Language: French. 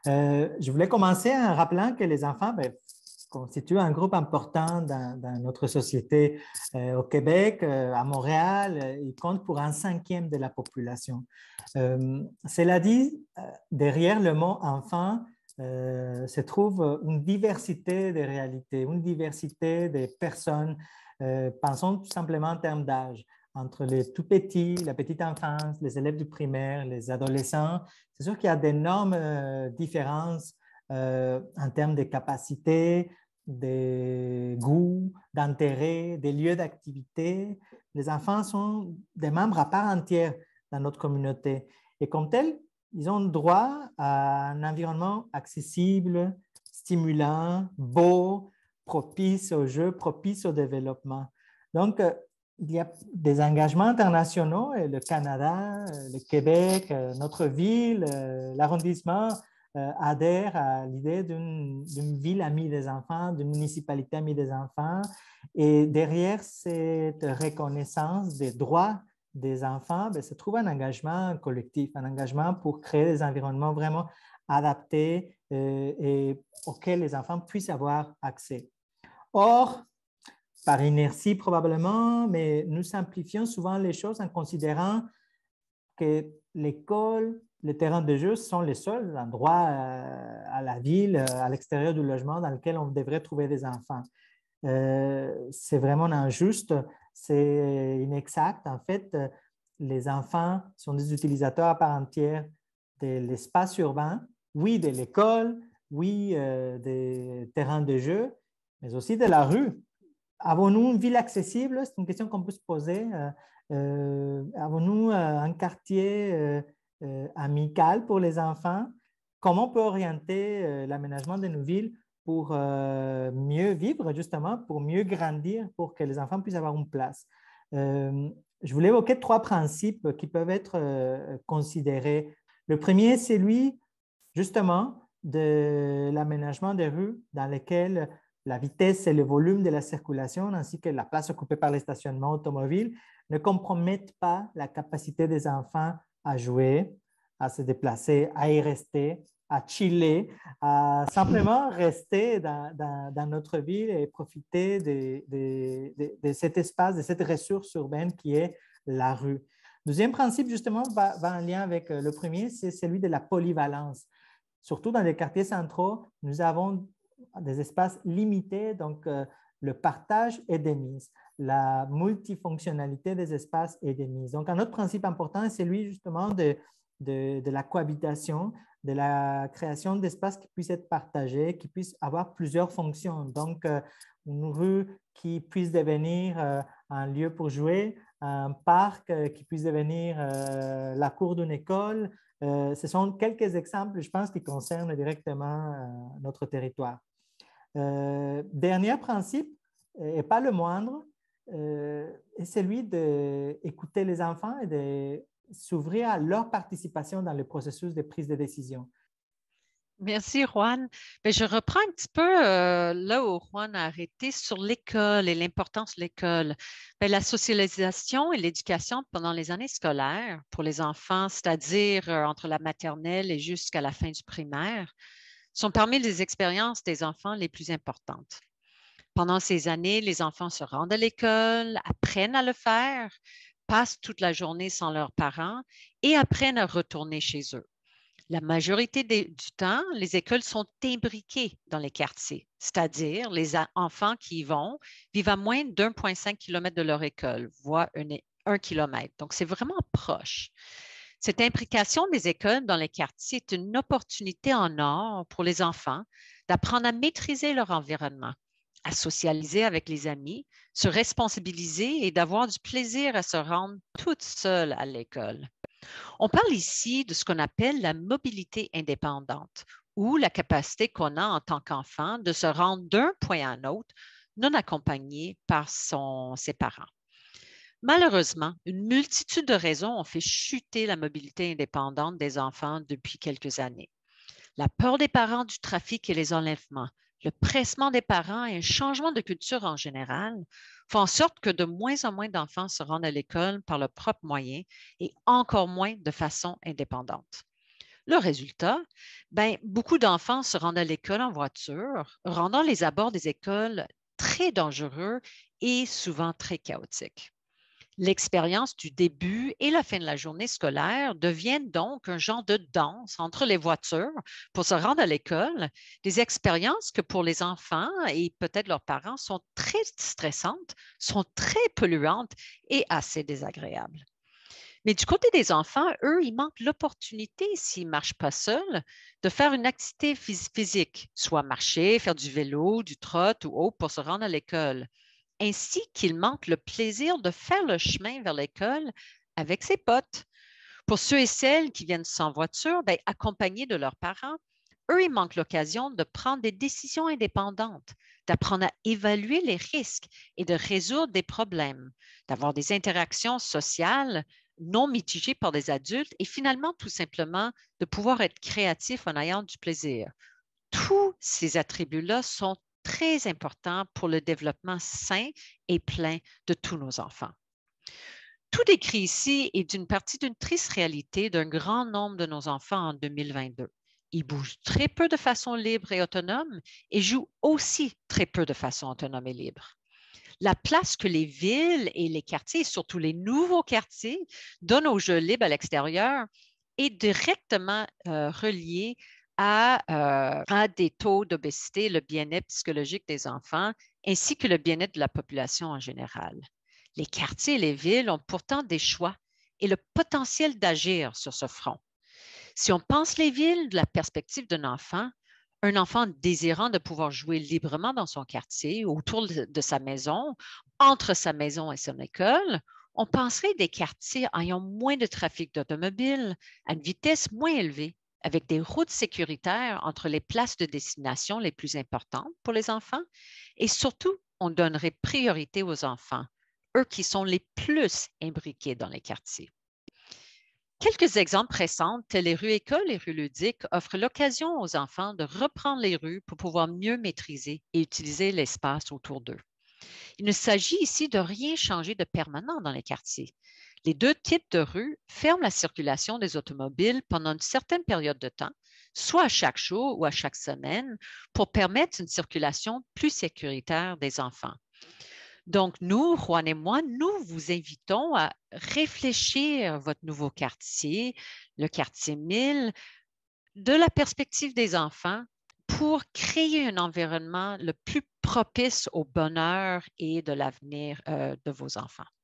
Je voulais commencer en rappelant que les enfants constituent un groupe important dans notre société. Au Québec, à Montréal, ils comptent pour un cinquième de la population. Cela dit, derrière le mot enfant, se trouve une diversité de réalités, une diversité de personnes. Pensons tout simplement en termes d'âge. Entre les tout petits, la petite enfance, les élèves du primaire, les adolescents, c'est sûr qu'il y a d'énormes différences en termes de capacités, des goûts, d'intérêts, des lieux d'activité. Les enfants sont des membres à part entière dans notre communauté. Et comme tels, ils ont droit à un environnement accessible, stimulant, beau, propice au jeu, propice au développement. Donc, il y a des engagements internationaux et le Canada, le Québec, notre ville, l'arrondissement adhèrent à l'idée d'une ville amie des enfants, d'une municipalité amie des enfants. Et derrière cette reconnaissance des droits des enfants, se trouve un engagement collectif, un engagement pour créer des environnements vraiment adaptés et auxquels les enfants puissent avoir accès. Or, par inertie probablement, mais nous simplifions souvent les choses en considérant que l'école, les terrains de jeu sont les seuls endroits à la ville, à l'extérieur du logement dans lequel on devrait trouver des enfants. C'est vraiment injuste, c'est inexact. En fait, les enfants sont des utilisateurs à part entière de l'espace urbain, oui, de l'école, oui, des terrains de jeu, mais aussi de la rue. Avons-nous une ville accessible? C'est une question qu'on peut se poser. Avons-nous un quartier amical pour les enfants? Comment on peut orienter l'aménagement de nos villes pour mieux vivre, justement, pour mieux grandir, pour que les enfants puissent avoir une place? Je voulais évoquer trois principes qui peuvent être considérés. Le premier, c'est celui, justement, de l'aménagement des rues dans lesquelles la vitesse et le volume de la circulation, ainsi que la place occupée par les stationnements automobiles, ne compromettent pas la capacité des enfants à jouer, à se déplacer, à y rester, à chiller, à simplement rester dans notre ville et profiter de cet espace, de cette ressource urbaine qui est la rue. Deuxième principe, justement, va en lien avec le premier, c'est celui de la polyvalence. Surtout dans les quartiers centraux, nous avons des espaces limités, donc le partage est démise, la multifonctionnalité des espaces est démise. Donc, un autre principe important est celui justement de la cohabitation, de la création d'espaces qui puissent être partagés, qui puissent avoir plusieurs fonctions. Donc, une rue qui puisse devenir un lieu pour jouer, un parc qui puisse devenir la cour d'une école. Ce sont quelques exemples, je pense, qui concernent directement notre territoire. Dernier principe, et pas le moindre, est celui d'écouter les enfants et de s'ouvrir à leur participation dans le processus de prise de décision. Merci, Juan. Bien, je reprends un petit peu là où Juan a arrêté sur l'école et l'importance de l'école. Bien, la socialisation et l'éducation pendant les années scolaires pour les enfants, c'est-à-dire entre la maternelle et jusqu'à la fin du primaire, sont parmi les expériences des enfants les plus importantes. Pendant ces années, les enfants se rendent à l'école, apprennent à le faire, passent toute la journée sans leurs parents et apprennent à retourner chez eux. La majorité du temps, les écoles sont imbriquées dans les quartiers, c'est-à-dire les enfants qui y vont vivent à moins d'1,5 km de leur école, voire 1 km. Donc, c'est vraiment proche. Cette imbrication des écoles dans les quartiers est une opportunité en or pour les enfants d'apprendre à maîtriser leur environnement, à socialiser avec les amis, se responsabiliser et d'avoir du plaisir à se rendre toute seule à l'école. On parle ici de ce qu'on appelle la mobilité indépendante ou la capacité qu'on a en tant qu'enfant de se rendre d'un point à un autre non accompagné par ses parents. Malheureusement, une multitude de raisons ont fait chuter la mobilité indépendante des enfants depuis quelques années. La peur des parents du trafic et les enlèvements, le pressement des parents et un changement de culture en général font en sorte que de moins en moins d'enfants se rendent à l'école par leurs propres moyens et encore moins de façon indépendante. Le résultat, ben, beaucoup d'enfants se rendent à l'école en voiture, rendant les abords des écoles très dangereux et souvent très chaotiques. L'expérience du début et la fin de la journée scolaire deviennent donc un genre de danse entre les voitures pour se rendre à l'école, des expériences que pour les enfants et peut-être leurs parents sont très stressantes, sont très polluantes et assez désagréables. Mais du côté des enfants, eux, ils manquent l'opportunité, s'ils ne marchent pas seuls, de faire une activité physique, soit marcher, faire du vélo, du trot ou autre pour se rendre à l'école, ainsi qu'ils manquent le plaisir de faire le chemin vers l'école avec ses potes. Pour ceux et celles qui viennent sans voiture, bien, accompagnés de leurs parents, eux, ils manquent l'occasion de prendre des décisions indépendantes, d'apprendre à évaluer les risques et de résoudre des problèmes, d'avoir des interactions sociales non mitigées par des adultes et finalement, tout simplement, de pouvoir être créatifs en ayant du plaisir. Tous ces attributs-là sont très importants pour le développement sain et plein de tous nos enfants. Tout décrit ici est d'une partie d'une triste réalité d'un grand nombre de nos enfants en 2022. Ils bougent très peu de façon libre et autonome et jouent aussi très peu de façon autonome et libre. La place que les villes et les quartiers, surtout les nouveaux quartiers, donnent aux jeux libres à l'extérieur est directement reliée à des taux d'obésité, le bien-être psychologique des enfants, ainsi que le bien-être de la population en général. Les quartiers et les villes ont pourtant des choix et le potentiel d'agir sur ce front. Si on pense les villes de la perspective d'un enfant désirant de pouvoir jouer librement dans son quartier, autour de sa maison, entre sa maison et son école, on penserait des quartiers ayant moins de trafic d'automobiles, à une vitesse moins élevée, avec des routes sécuritaires entre les places de destination les plus importantes pour les enfants. Et surtout, on donnerait priorité aux enfants, eux qui sont les plus imbriqués dans les quartiers. Quelques exemples récents, tels les rues écoles et rues ludiques, offrent l'occasion aux enfants de reprendre les rues pour pouvoir mieux maîtriser et utiliser l'espace autour d'eux. Il ne s'agit ici de rien changer de permanent dans les quartiers. Les deux types de rues ferment la circulation des automobiles pendant une certaine période de temps, soit à chaque jour ou à chaque semaine, pour permettre une circulation plus sécuritaire des enfants. Donc, nous, Juan et moi, nous vous invitons à réfléchir à votre nouveau quartier, le quartier 1000, de la perspective des enfants pour créer un environnement le plus propice au bonheur et de l'avenir de vos enfants.